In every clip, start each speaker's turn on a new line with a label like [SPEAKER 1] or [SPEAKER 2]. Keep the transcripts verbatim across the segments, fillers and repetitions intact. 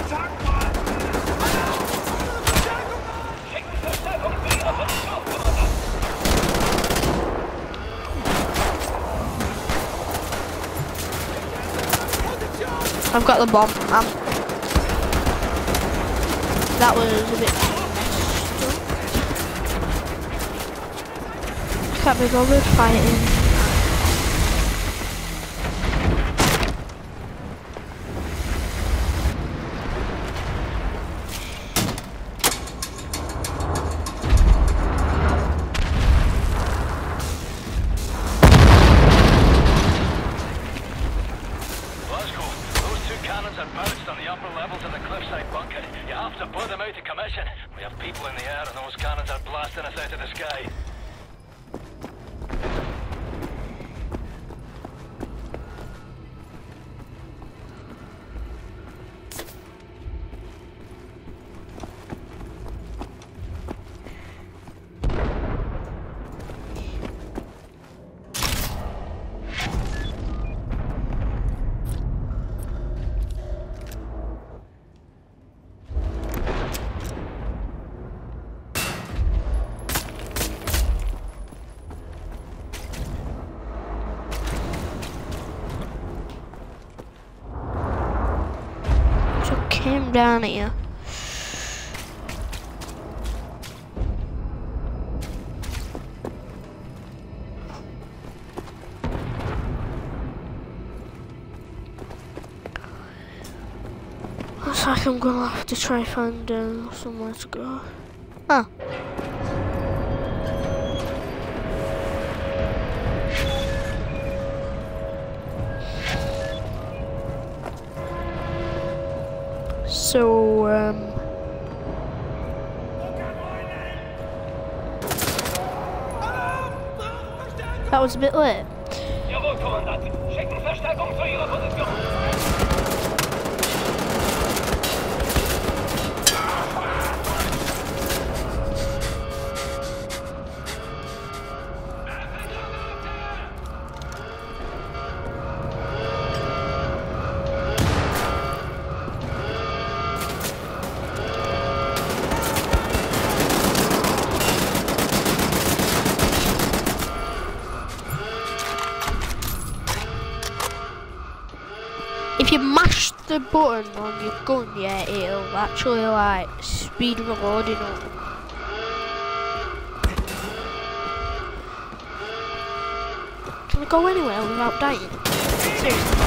[SPEAKER 1] I've got the bomb. Um, that was a bit messed up. Can't be bothered fighting. Came down here. Looks like I'm gonna have to try find uh, somewhere to go. Huh. So, um... that was a bit late.
[SPEAKER 2] Jawohl, Kommandant. Schicken Verstärkung zu Ihrer Position.
[SPEAKER 1] If you mash the button on your gun, yeah, it'll actually like speed reloading up. Can I go anywhere without dying? Seriously.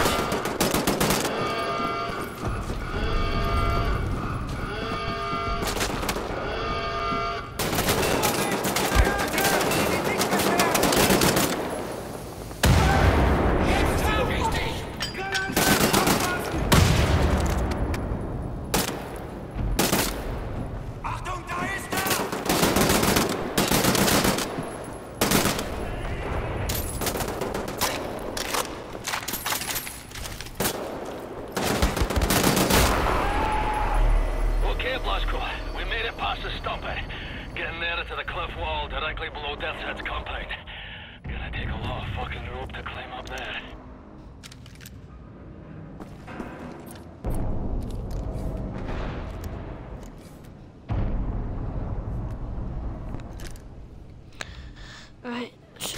[SPEAKER 1] Right.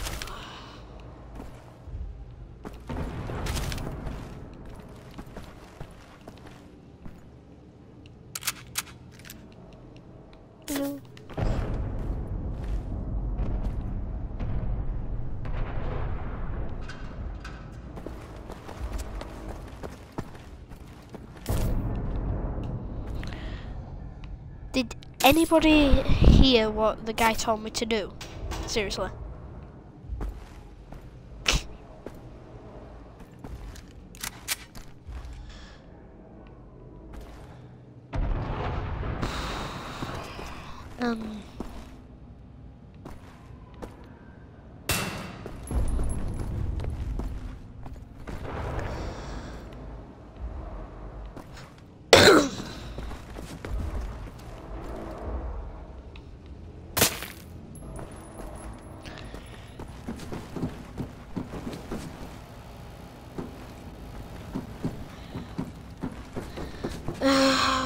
[SPEAKER 1] No. Did anybody hear what the guy told me to do? Seriously. Um. Uh,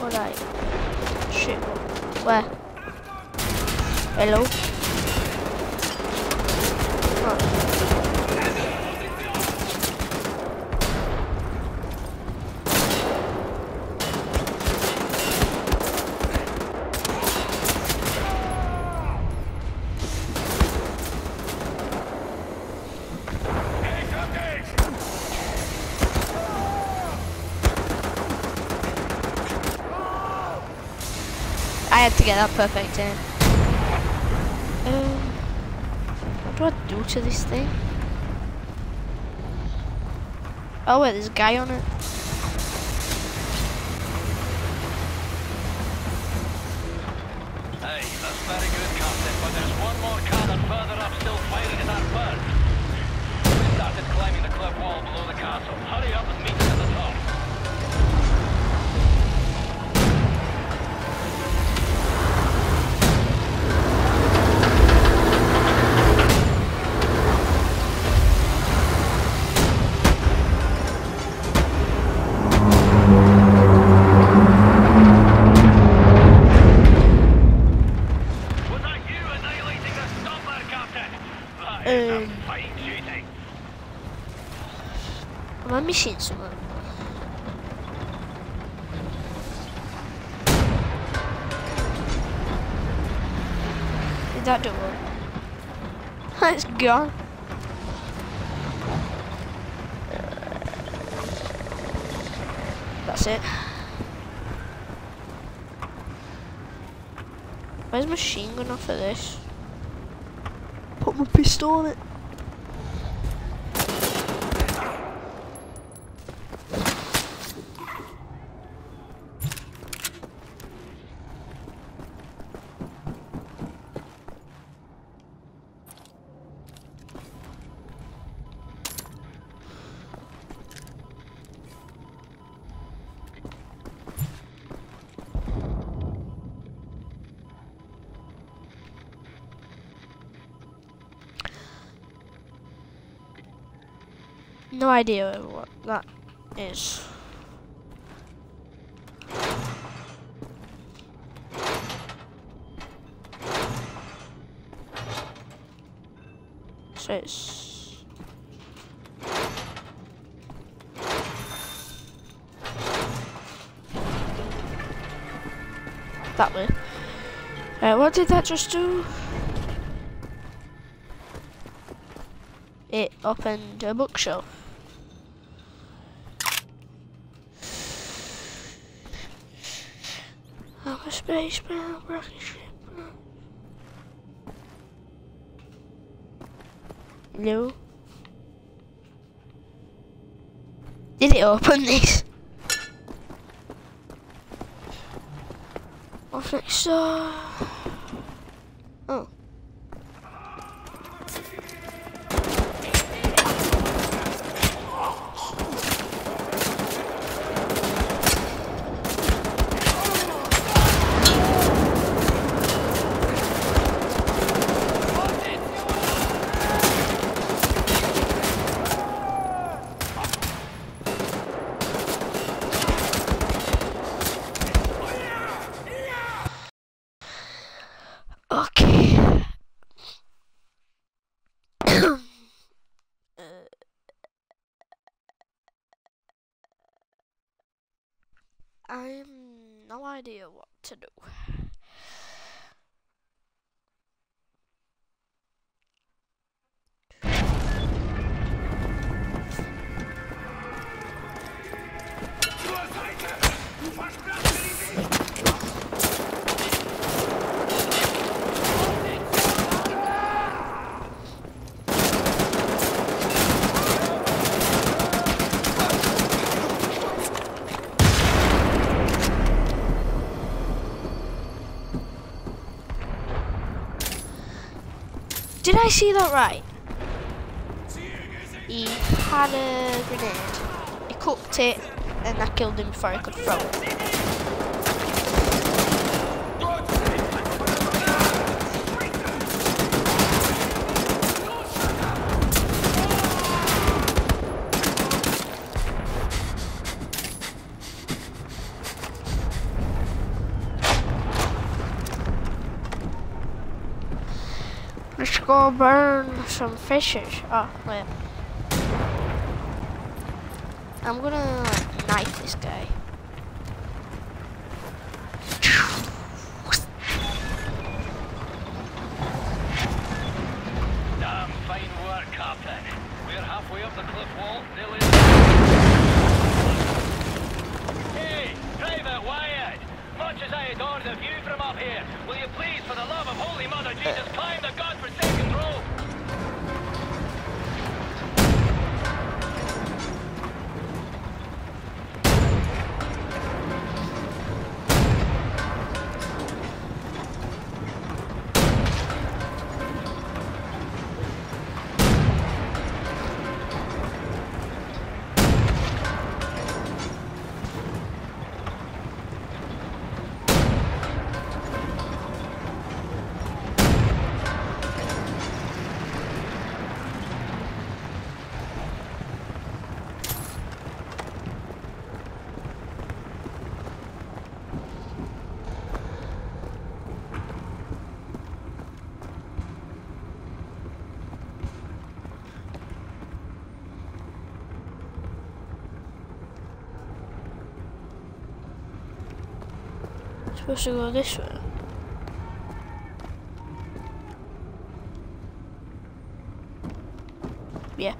[SPEAKER 1] Alright. Shit. Where? Hello? Oh. I had to get that perfect in. Um, what do I do to this thing? Oh wait, there's a guy on it.
[SPEAKER 2] Hey, that's very good content, but there's one more cannon further up still fighting in that burn. We started climbing the cliff wall below the castle. Hurry up and meet us at the top.
[SPEAKER 1] Am I missing something? Did that do it? It's gone. That's it. Where's my machine gun off of this? Put my pistol on it. No idea what that is. So it's that way. Uh, what did that just do? It opened a bookshelf. Oh, a space bell, rocket ship. No. Did it open this? I think so. Oh. Okay. uh, I have no idea what to do. Did I see that right? He had a grenade, he cooked it, and I killed him before he could throw it. go burn some fishes. Oh, wait. I'm gonna like, knife this guy.
[SPEAKER 2] Damn fine work, Captain. We're halfway up the cliff wall, nearly. Hey, Private Wyatt! Much as I adore the view from up here, will you please, for the love of Holy Mother Jesus, climb the godforsaken rope?
[SPEAKER 1] Supposed to go this way. Yeah.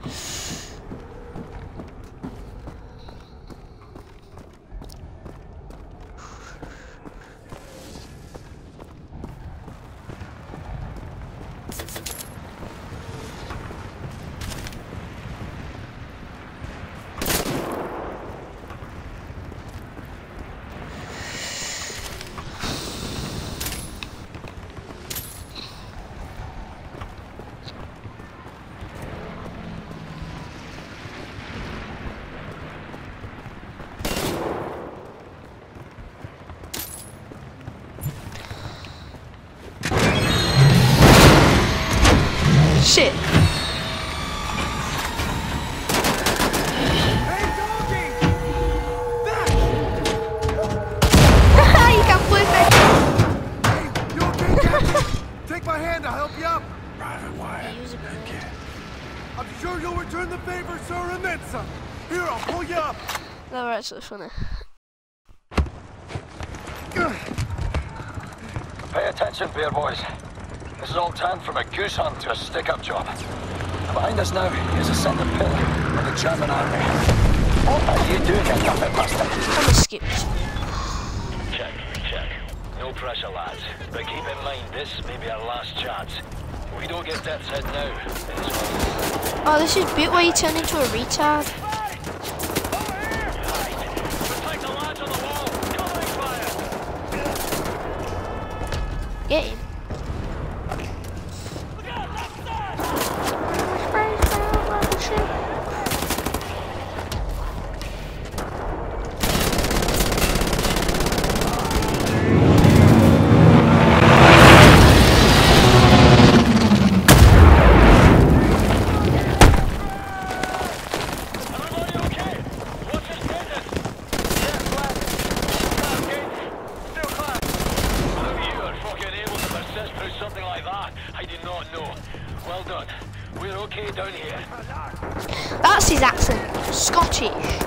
[SPEAKER 1] Shit.
[SPEAKER 3] Hey, doggy! Back!
[SPEAKER 1] You can flip it.
[SPEAKER 3] Hey, you okay, Captain? Take my hand, I'll help you up.
[SPEAKER 4] Private Wyatt.
[SPEAKER 1] Use it.
[SPEAKER 3] I'm sure you'll return the favor, sir, and then some. Here, I'll pull you up.
[SPEAKER 1] That was actually funny.
[SPEAKER 2] Pay attention, bear boys. This is all turned from a goose hunt to a stick-up job. Behind us now is a centre pillar of the German army. What are you doing, you puppet bastard?
[SPEAKER 1] I'm gonna skip this.
[SPEAKER 2] Check, check. No pressure, lads. But keep in mind, this may be our last chance. If we don't get Death's Head now, it's all.
[SPEAKER 1] Oh, this is bit where you turn into a retard.
[SPEAKER 2] Protect the lads on the wall! Covering fire!
[SPEAKER 1] Get him.
[SPEAKER 2] Well done. We're okay down here.
[SPEAKER 1] That's his accent. Scottish.